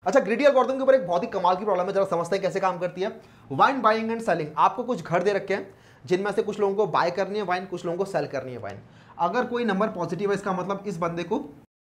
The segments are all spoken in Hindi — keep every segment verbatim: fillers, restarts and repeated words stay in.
अच्छा, ग्रीडी एल्गोरिथम के ऊपर एक बहुत ही कमाल की प्रॉब्लम है, जरा समझते हैं कैसे काम करती है। वाइन बाइंग एंड सेलिंग, आपको कुछ घर दे रखे हैं जिनमें से कुछ लोगों को बाय करनी है वाइन, कुछ लोगों को सेल करनी है वाइन। अगर कोई नंबर पॉजिटिव है इसका मतलब इस बंदे को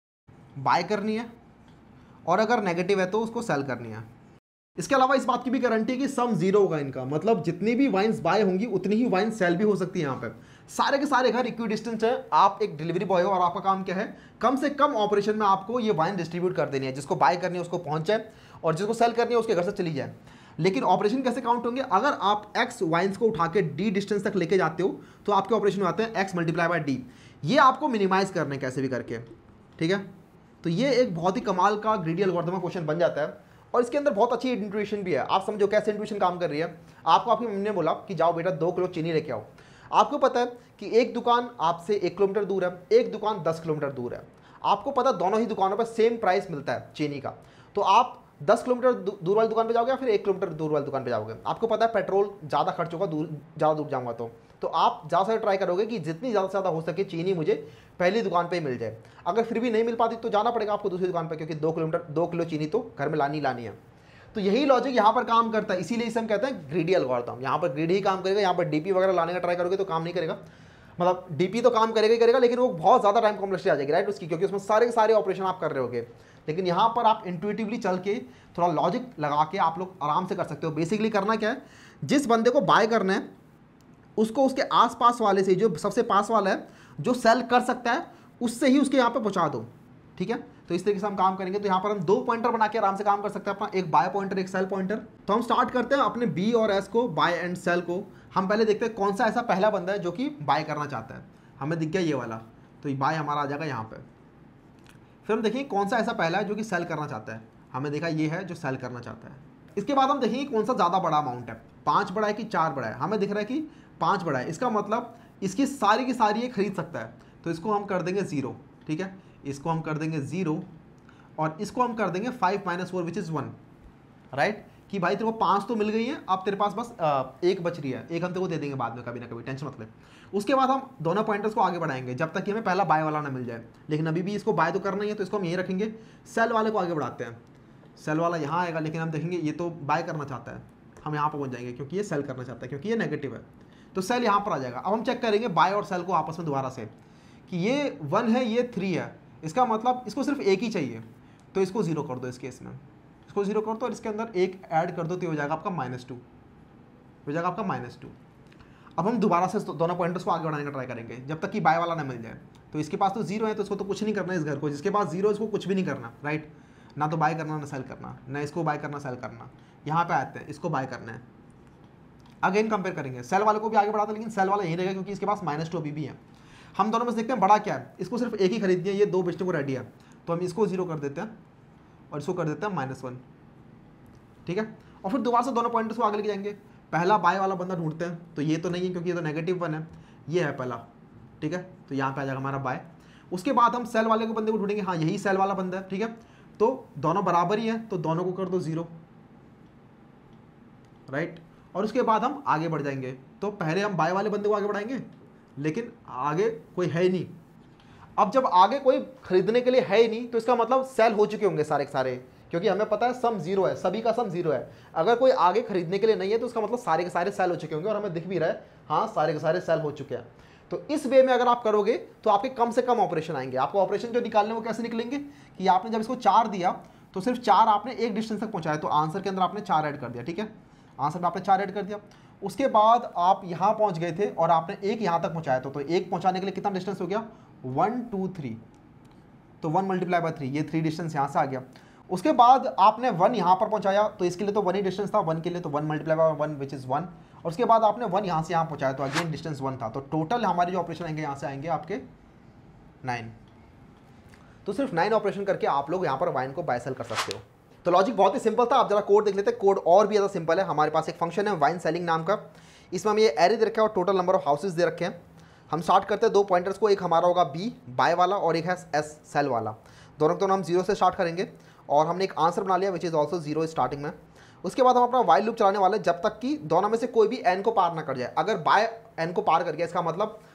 बाय करनी है, और अगर नेगेटिव है तो उसको सेल करनी है। इसके अलावा इस बात की भी गारंटी है कि सम जीरो होगा इनका, मतलब जितनी भी वाइन्स बाय होंगी उतनी ही वाइन सेल भी हो सकती है। यहाँ पे सारे के सारे घर इक्वी डिस्टेंस है, आप एक डिलीवरी बॉय हो और आपका काम क्या है, कम से कम ऑपरेशन में आपको ये वाइन डिस्ट्रीब्यूट कर देनी है, जिसको बाय करनी है उसको पहुंच जाए और जिसको सेल करनी है उसके घर से चली जाए। लेकिन ऑपरेशन कैसे काउंट होंगे, अगर आप एक्स वाइन्स को उठा के डी डिस्टेंस तक लेके जाते हो तो आपके ऑपरेशन में आते हैं एक्स मल्टीप्लाई बाय डी। ये आपको मिनिमाइज करने कैसे भी करके, ठीक है। तो ये एक बहुत ही कमाल का ग्रीडी एल्गोरिथम का क्वेश्चन बन जाता है, और इसके अंदर बहुत अच्छी इंट्यूशन भी है। आप समझो कैसे इंट्यूशन काम कर रही है। आपको आपकी मम्मी ने बोला कि जाओ बेटा दो किलो चीनी लेके आओ। आपको पता है कि एक दुकान आपसे एक किलोमीटर दूर है, एक दुकान दस किलोमीटर दूर है। आपको पता दोनों ही दुकानों पर सेम प्राइस मिलता है चीनी का, तो आप दस किलोमीटर दूर वाली दुकान पे जाओगे या फिर एक किलोमीटर दूर वाली दुकान पे जाओगे। आपको पता है पेट्रोल ज़्यादा खर्च होगा दूर, ज़्यादा दूर जाऊँगा तो तो आप ज़्यादा से ट्राई करोगे कि जितनी ज़्यादा से ज़्यादा हो सके चीनी मुझे पहली दुकान पे ही मिल जाए। अगर फिर भी नहीं मिल पाती तो जाना पड़ेगा आपको दूसरी दुकान पे, क्योंकि दो किलोमीटर दो किलो चीनी तो घर में लानी लानी है। तो यही लॉजिक यहाँ पर काम करता है, इसीलिए इसे हम कहते हैं ग्रीडी एल्गोरिथम। यहाँ पर ग्रीडी ही काम करेगा, यहाँ पर डीपी वगैरह लाने का ट्राई करोगे तो काम नहीं करेगा। मतलब डीपी तो काम करेगा ही करेगा, लेकिन वो बहुत ज़्यादा टाइम कॉम्प्लेक्सिटी आ जाएगी राइट उसकी, क्योंकि उसमें सारे के सारे ऑपरेशन आप कर रहे होगे। लेकिन यहाँ पर आप इंट्यूटिवली चल के थोड़ा लॉजिक लगा के आप लोग आराम से कर सकते हो। बेसिकली करना क्या है, जिस बंदे को बाय करना है उसको उसके आसपास वाले से, जो सबसे पास वाला है जो सेल कर सकता है, उससे ही उसके यहाँ पे पहुँचा दो, ठीक है। तो इस तरीके से हम काम करेंगे। तो यहाँ पर हम दो पॉइंटर बना के आराम से काम कर सकते हैं अपना, एक बाय पॉइंटर एक सेल पॉइंटर। तो हम स्टार्ट करते हैं अपने बी और एस को, बाय एंड सेल को। हम पहले देखते हैं कौन सा ऐसा पहला बंदा है जो कि बाय करना चाहता है। हमें दिख गया ये वाला, तो ये बाय हमारा आ जाएगा यहाँ पे। फिर हम देखेंगे कौन सा ऐसा पहला है जो कि सेल करना चाहता है। हमें देखा ये है जो सेल करना चाहता है। इसके बाद हम देखेंगे कौन सा ज़्यादा बड़ा अमाउंट है, पाँच बड़ा है कि चार बड़ा है। हमें दिख रहा है कि पाँच बड़ा है, इसका मतलब इसकी सारी की सारी ये खरीद सकता है। तो इसको हम कर देंगे ज़ीरो, ठीक है। इसको हम कर देंगे ज़ीरो और इसको हम कर देंगे five minus four which is one, right. कि भाई तेरे को पाँच तो मिल गई है, अब तेरे पास बस आ, एक बच रही है, एक हम तेरे को दे देंगे बाद में कभी ना कभी, टेंशन मत ले। उसके बाद हम दोनों पॉइंटर्स को आगे बढ़ाएंगे जब तक कि हमें पहला बाय वाला ना मिल जाए। लेकिन अभी भी इसको बाय तो करना ही है, तो इसको हम यहीं रखेंगे। सेल वाले को आगे बढ़ाते हैं, सेल वाला यहाँ आएगा, लेकिन हम देखेंगे ये तो बाय करना चाहता है, हम यहाँ पर पहुँच जाएंगे क्योंकि ये सेल करना चाहता है, क्योंकि ये नेगेटिव है। तो सेल यहाँ पर आ जाएगा। अब हम चेक करेंगे बाय और सेल को आपस में दोबारा से, कि ये वन है ये थ्री है, इसका मतलब इसको सिर्फ एक ही चाहिए, तो इसको जीरो कर दो। इस केस में इसको जीरो कर दो और इसके अंदर एक ऐड कर दो, तो हो जाएगा आपका माइनस टू, हो जाएगा आपका माइनस टू। अब हम दोबारा से दोनों पॉइंटर्स को आगे बढ़ाने का ट्राई करेंगे जब तक कि बाय वाला ना मिल जाए। तो इसके पास तो जीरो है, तो इसको तो कुछ नहीं करना है इस घर को। जिसके पास जीरो है इसको कुछ भी नहीं करना, राइट। ना तो बाय करना ना सेल करना, ना इसको बाय करना सेल करना। यहाँ पे आते हैं, इसको बाय करना है। अगेन कंपेयर करेंगे, सेल वाले को भी आगे बढ़ाते हैं, लेकिन सेल वाला यही रहेगा क्योंकि इसके पास माइनस टू अभी भी है। हम दोनों में से देखते हैं बड़ा क्या है। इसको सिर्फ एक ही खरीदनी है, ये दो बेचने को रेडी है, तो हम इसको जीरो कर देते हैं और इसको कर देते हैं माइनस वन, ठीक है। और फिर दोबारा से दोनों पॉइंटर्स को आगे लेके जाएंगे। पहला बाय वाला बंदा ढूंढते हैं, तो ये तो नहीं है क्योंकि ये तो नेगेटिव वन है, ये है पहला, ठीक है। तो यहाँ पे आ जाएगा हमारा बाय। उसके बाद हम सेल वाले को बंदे को ढूंढेंगे, हाँ यही सेल वाला बंदा है, ठीक है। तो दोनों बराबर ही है, तो दोनों को कर दो जीरो, राइट। और उसके बाद हम आगे बढ़ जाएंगे। तो पहले हम बाय वाले बंदे को आगे बढ़ाएंगे, लेकिन आगे कोई है ही नहीं। अब जब आगे कोई खरीदने के लिए है ही नहीं, तो इसका मतलब सेल हो चुके होंगे सारे के सारे, क्योंकि हमें पता है सम जीरो है, सभी का सम जीरो है। अगर कोई आगे खरीदने के लिए नहीं है तो उसका मतलब सारे के सारे सेल हो चुके होंगे, और हमें दिख भी रहा है हाँ सारे के सारे सेल हो चुके हैं। तो इस वे में अगर आप करोगे तो आपके कम से कम ऑपरेशन आएंगे। आपको ऑपरेशन जो निकालने वो कैसे निकलेंगे, कि आपने जब इसको चार दिया तो सिर्फ चार आपने एक डिस्टेंस तक पहुंचाया, तो आंसर के अंदर आपने चार ऐड कर दिया, ठीक है। आंसर में आपने चार ऐड कर दिया। उसके बाद आप यहाँ पहुँच गए थे और आपने एक यहाँ तक पहुँचाया, तो, तो एक पहुँचाने के लिए कितना डिस्टेंस हो गया, वन टू थ्री, तो वन मल्टीप्लाई बाय थ्री, ये थ्री डिस्टेंस यहाँ से आ गया। उसके बाद आपने वन यहाँ पर पहुँचाया, तो इसके लिए तो वन ही डिस्टेंस था, वन के लिए तो one multiply by one which is one. और उसके बाद आपने वन यहाँ से यहाँ पहुँचाया, तो अगेन डिस्टेंस वन था। तो टोटल हमारे जो ऑपरेशन आएंगे यहाँ से आएंगे आपके नाइन। तो सिर्फ नाइन ऑपरेशन करके आप लोग यहाँ पर वाइन को बाय सेल कर सकते हो। तो लॉजिक बहुत ही सिंपल था। आप जरा कोड देख लेते हैं, कोड और भी ज़्यादा सिंपल है। हमारे पास एक फंक्शन है वाइन सेलिंग नाम का, इसमें हम ये एरे दे रखे हैं और टोटल नंबर ऑफ हाउसेज दे रखे हैं। हम स्टार्ट करते हैं दो पॉइंटर्स को, एक हमारा होगा बी बाय वाला और एक है एस सेल वाला। दोनों दोनों हम जीरो से स्टार्ट करेंगे और हमने एक आंसर बना लिया which is also zero starting में। उसके बाद हम अपना वाइल लूप चलाने वाले जब तक कि दोनों में से कोई भी एन को पार ना कर जाए। अगर बाय एन को पार कर गया इसका मतलब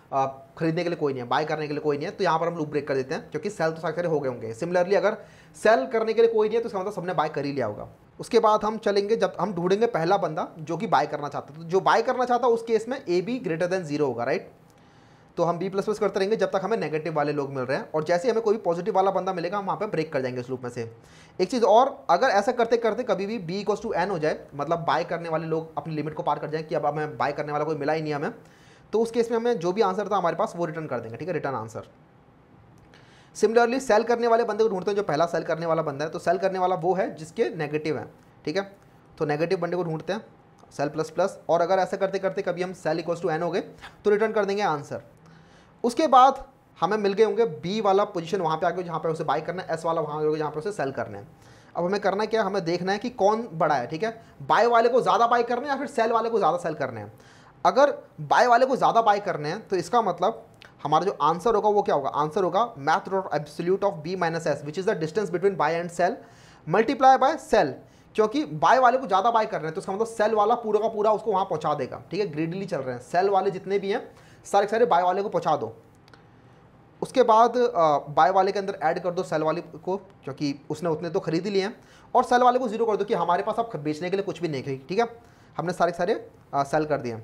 खरीदने के लिए कोई नहीं है, बाय करने के लिए कोई नहीं है, तो यहाँ पर हम लूप ब्रेक कर देते हैं क्योंकि सेल तो सारे हो गए होंगे। सिमिलरली अगर सेल करने के लिए कोई नहीं है तो इसका मतलब सबने बाय कर ही लिया होगा। उसके बाद हम चलेंगे, जब हम ढूंढेंगे पहला बंदा जो कि बाय करना चाहता है, तो जो बाय करना चाहता है उस केस में A B greater than zero होगा, राइट। तो हम बी प्लस प्लस करते रहेंगे जब तक हमें नेगेटिव वाले लोग मिल रहे हैं, और जैसे हमें कोई भी पॉजिटिव वाला बंदा मिलेगा हम वहाँ पे ब्रेक कर जाएंगे इस लूप में से। एक चीज़ और, अगर ऐसा करते करते कभी भी बी इक्वल्स टू एन हो जाए, मतलब बाय करने वाले लोग अपनी लिमिट को पार कर जाए कि अब हमें बाय करने वाला कोई मिला ही नहीं हमें, तो उस केस में हमें जो भी आंसर था हमारे पास वो रिटर्न कर देंगे, ठीक है, रिटर्न आंसर। सिमिलरली सेल करने वाले बंदे को ढूंढते हैं, जो पहला सेल करने वाला बंदा है, तो सेल करने वाला वो है जिसके नेगेटिव है, ठीक है। तो नेगेटिव बंदे को ढूंढते हैं, सेल प्लस प्लस, और अगर ऐसा करते करते कभी हम सेल इक्वल्स टू एन हो गए तो रिटर्न कर देंगे आंसर। उसके बाद हमें मिल गए होंगे बी वाला पोजीशन वहाँ पे आके जहाँ पे उसे बाय करना है, एस वाला वहाँ होगा जहाँ पे उसे सेल करना है। अब हमें करना क्या है, हमें देखना है कि कौन बड़ा है, ठीक है, बाय वाले को ज़्यादा बाय करना है या फिर सेल वाले को ज़्यादा सेल करने हैं। अगर बाय वाले को ज़्यादा बाय करने हैं तो इसका मतलब हमारा जो आंसर होगा वो क्या होगा, आंसर होगा math dot absolute of B minus S which is the distance between buy and sell multiply by sell, क्योंकि बाय वाले को ज़्यादा बाय कर रहे हैं तो इसका मतलब सेल वाला पूरा का पूरा उसको वहाँ पहुँचा देगा, ठीक है, ग्रेडली चल रहे हैं, सेल वाले जितने भी हैं सारे सारे बाय वाले को पहुँचा दो। उसके बाद बाय वाले के अंदर ऐड कर दो सेल वाले को, क्योंकि उसने उतने तो खरीद ही लिए हैं, और सेल वाले को जीरो कर दो कि हमारे पास अब बेचने के लिए कुछ भी नहीं है, ठीक है, हमने सारे सारे सेल कर दिए।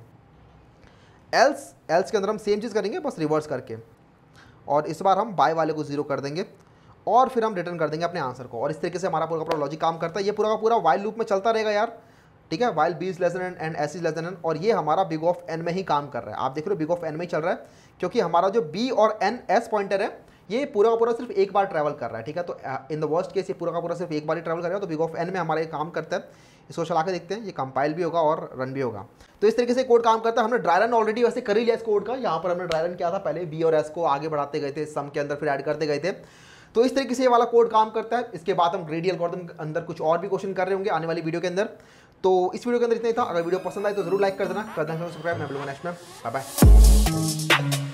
एल्स एल्स के अंदर हम सेम चीज़ करेंगे बस रिवर्स करके, और इस बार हम बाय वाले को जीरो कर देंगे और फिर हम रिटर्न कर देंगे अपने आंसर को, और इस तरीके से हमारा पूरा पूरा लॉजिक काम करता है। ये पूरा का पूरा वाइल लूप में चलता रहेगा यार, ठीक है, while B is less than N and S is less than N, और ये हमारा बिग ऑफ एन में ही काम कर रहा है। आप देख रहे हो बिग ऑफ एन में ही चल रहा है, क्योंकि हमारा जो बी और एन एस पॉइंटर है ये पूरा का पूरा सिर्फ एक बार ट्रैवल कर रहा है, ठीक है। तो इन द वर्स्ट केस ये पूरा का पूरा सिर्फ एक बार ही ट्रैवल करेगा, तो बिग ऑफ एन में हमारा ये काम करता है। इसको चला के देखते हैं, ये कंपाइल भी होगा और रन भी होगा। तो इस तरीके से कोड काम करता है। हमने ड्राई रन ऑलरेडी वैसे कर ही लिया इस कोड का, यहाँ पर हमने ड्राई रन किया था, पहले बी और एस को आगे बढ़ाते गए थे, सम के अंदर फिर ऐड करते गए थे। तो इस तरीके से ये वाला कोड काम करता है। इसके बाद हम ग्रेडी एल्गोरिथम के अंदर कुछ और भी क्वेश्चन कर रहे होंगे आने वाली वीडियो के अंदर। तो इस वीडियो के अंदर इतना ही था। अगर वीडियो पसंद आए तो जरूर लाइक कर देना, कर देना सब्सक्राइब। मैं मिलूंगा नेक्स्ट में, बाय बाय।